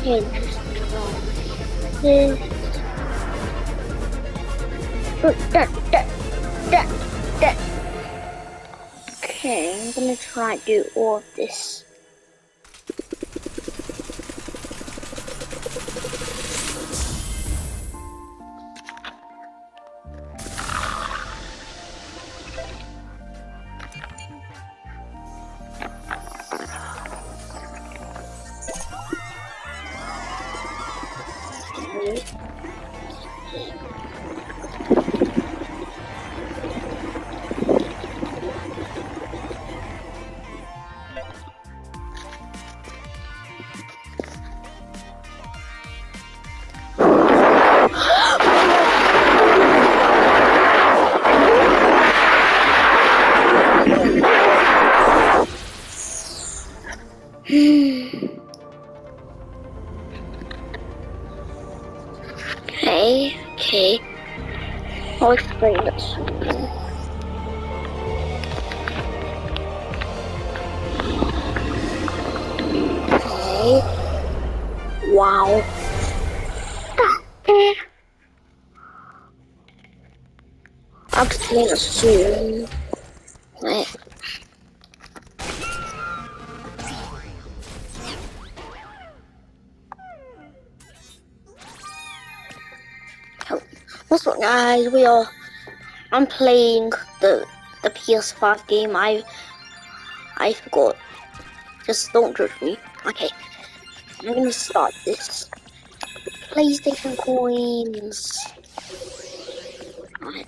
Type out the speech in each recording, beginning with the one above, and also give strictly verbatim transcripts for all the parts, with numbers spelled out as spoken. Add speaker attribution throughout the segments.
Speaker 1: Okay, this. That, that, that, that. Okay, I'm gonna try to do all of this. Okay, okay. I'll explain this. Okay. Wow. I'll explain it soon. Right. What's up, guys? We are. I'm playing the the P S five game. I I forgot. Just don't judge me. Okay. I'm gonna start this. PlayStation coins. Alright.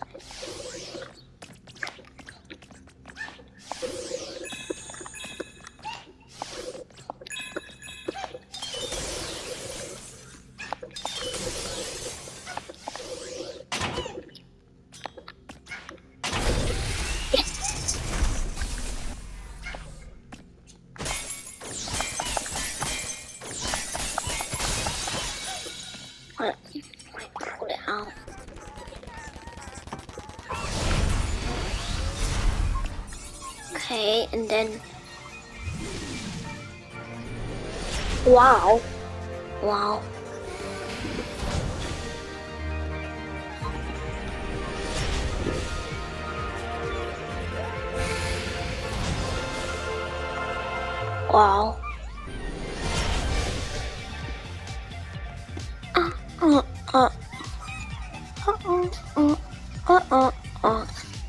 Speaker 1: Alright, pull it out. Okay, and then wow, wow. Wow. Uh, uh, uh. Uh, uh, uh, uh, uh, uh.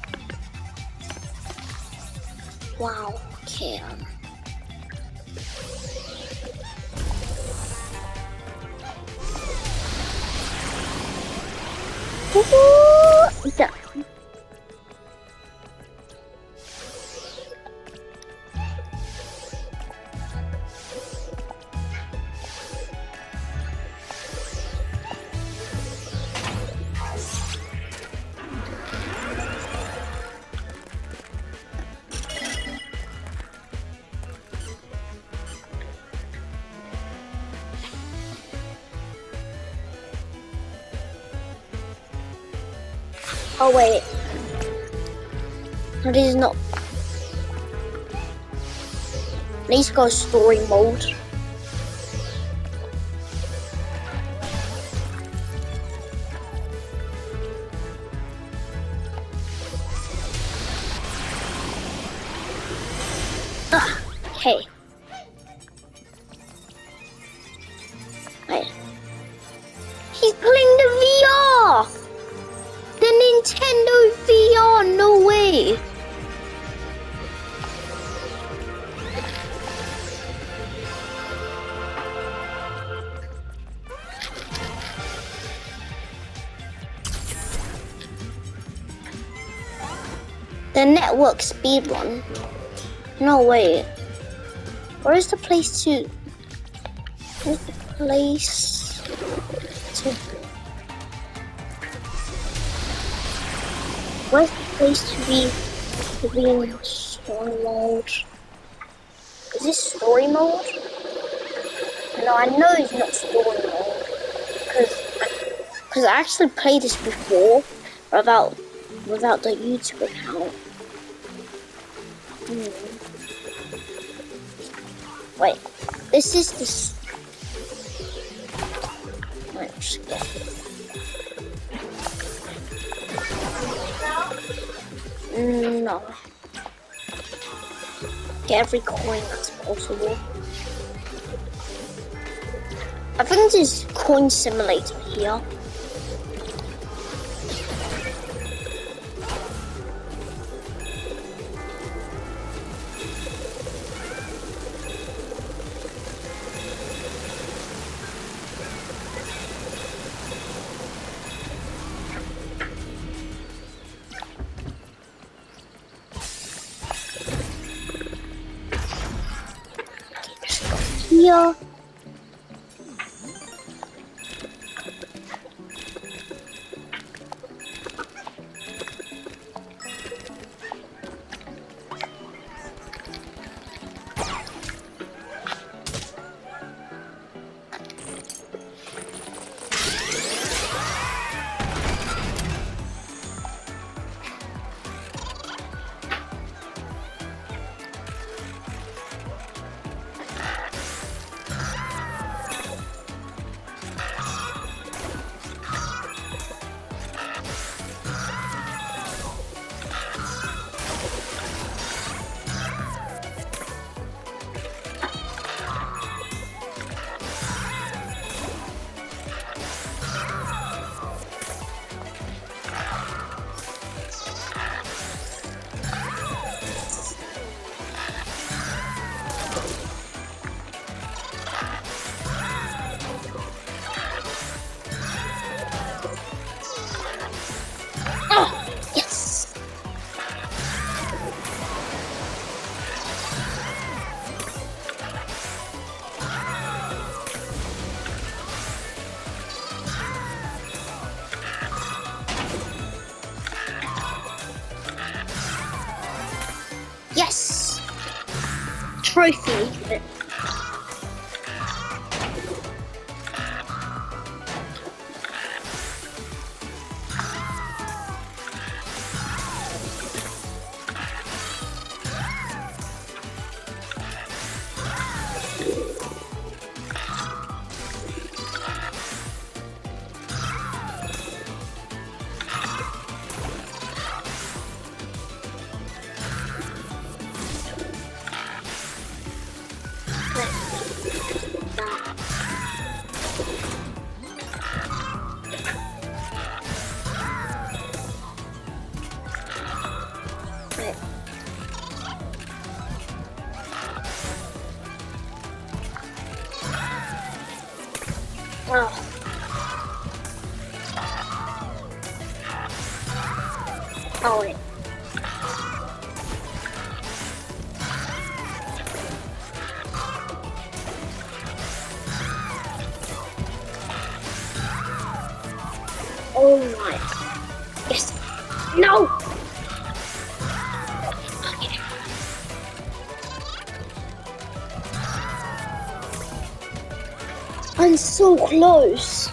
Speaker 1: Wow, okay. Um. Woohoo! Done. Oh wait, this is not. Let's go story mode. Ah, okay. Wait. He's playing the V R. The Nintendo V R, no way! The network speedrun? No way. Where is the place to... Where's the place to... Where's the place to be to be in story mode? Is this story mode? No, I know it's not story mode because because I actually played this before without without the YouTube account. Hmm. Wait, this is this. just get. Mm, no. Get every coin that's possible. I think there's coin simulator here. Here. Yes! Trophy. Oh. Oh, wait. Oh my. Yes. No! Okay. I'm so close.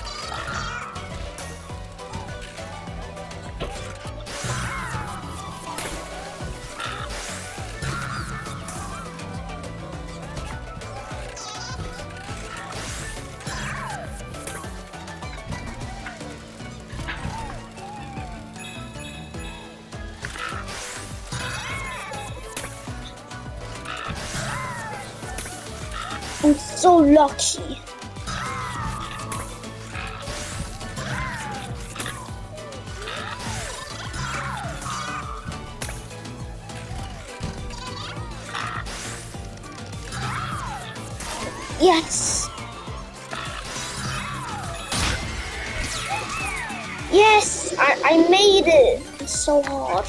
Speaker 1: I'm so lucky. Yes. Yes, I, I made it. It's so hard.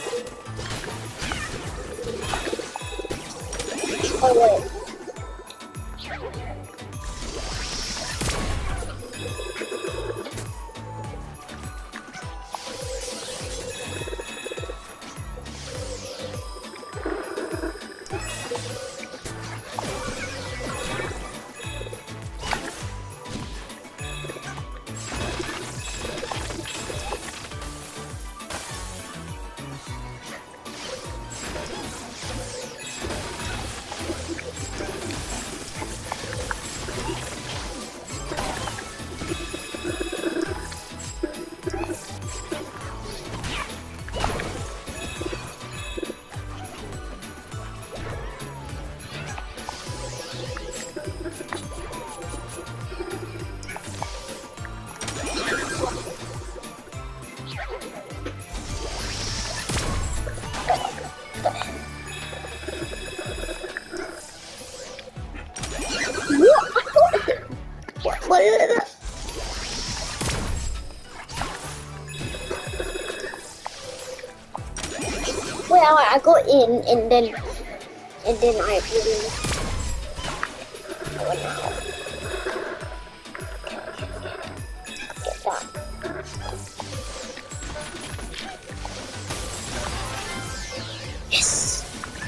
Speaker 1: Oh wait. I got in and then and then I really oh, no. Get that. Yes.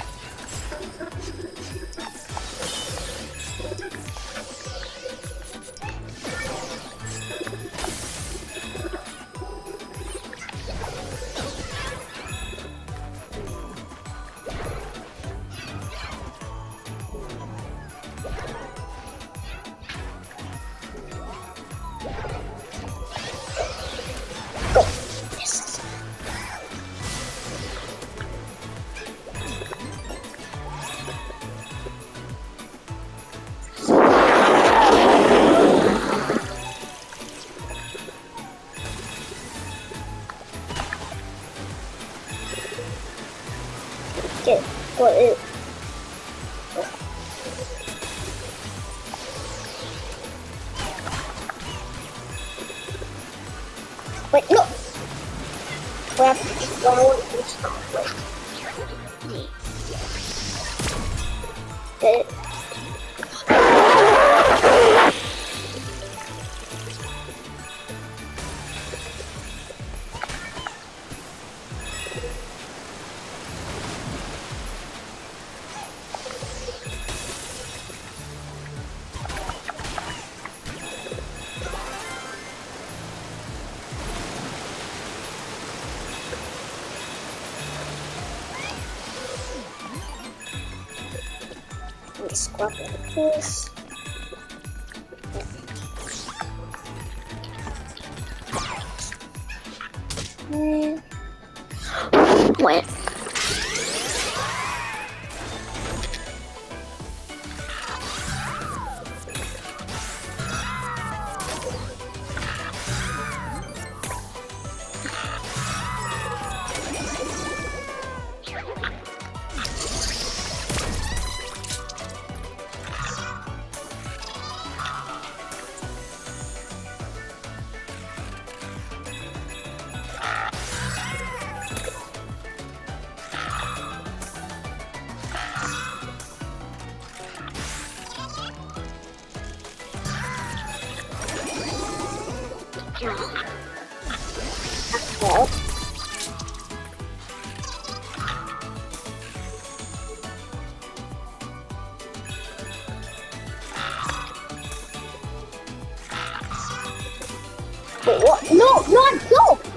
Speaker 1: Get what is wait no well I want to stop wait get it. Scrap like this. Mm. Wait. Okay. Wait, what? No, no, I don't!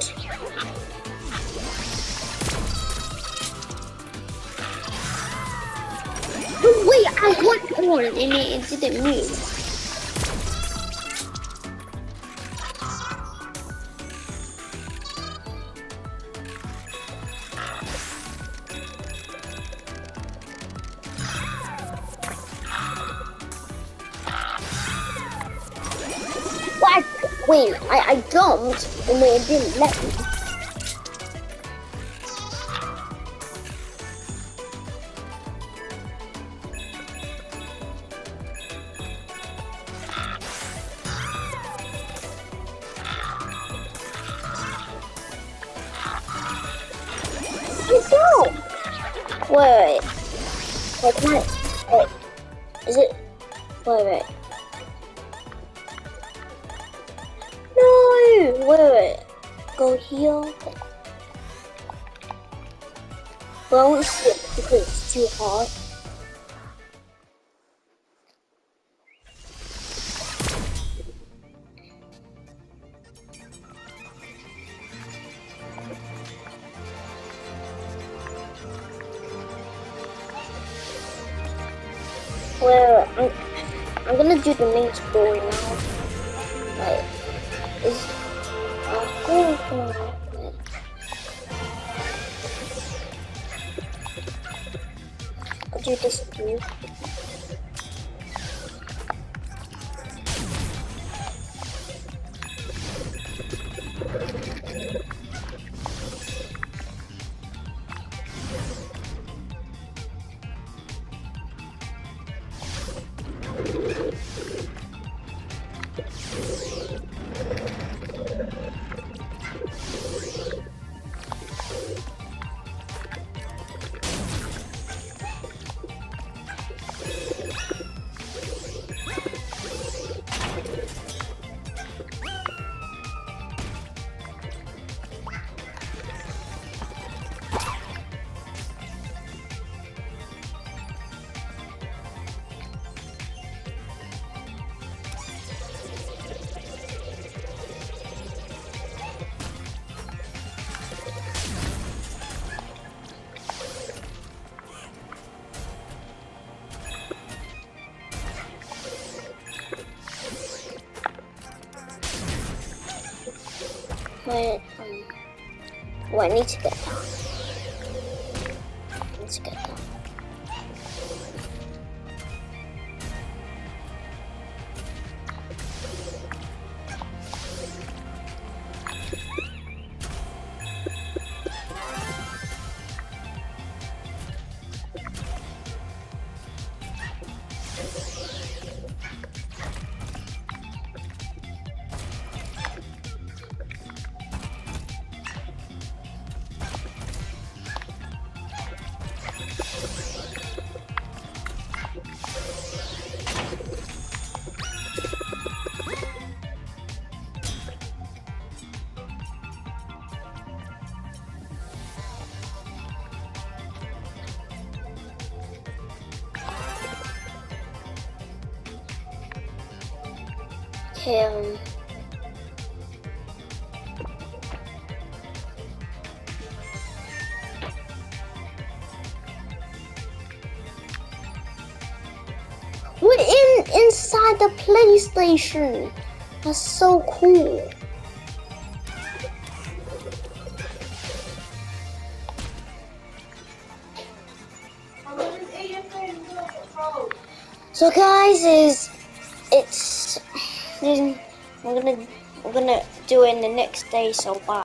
Speaker 1: No, wait, I went on and it, it didn't move. What? Wait, I, I jumped and it didn't let me. I don't. Wait, wait, can I? Wait, is it? Wait, wait. No, wait, wait. Go here. But I won't skip because it's too hard. Well, I'm, I'm gonna do the main story now. Like, is I'll go for I'll do this too. Wait, um, oh, I need to get down. I need to get down. Okay, um, we're in inside the PlayStation. That's so cool. So guys, is it's I'm gonna I'm gonna do it in the next day. So bye.